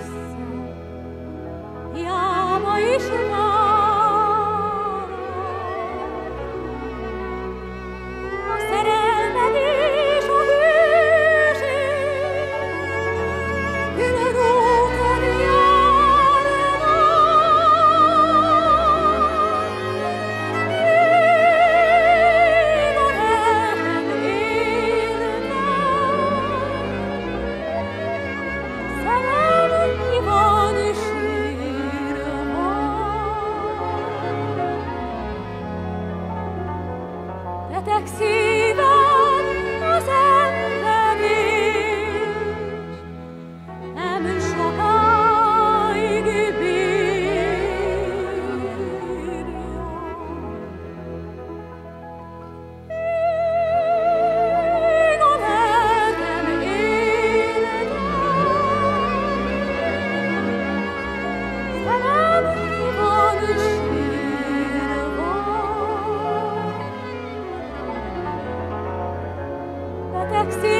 vissza, hiába is vár. A szerelmed és a hűség külön úton járnak. Ég a lelkem érted, szerelem ki van sírva. Beteg szívem a szenvedés, nem sokáig bírja. Ég a lelkem érted, szerelem ki van sírva. Beteg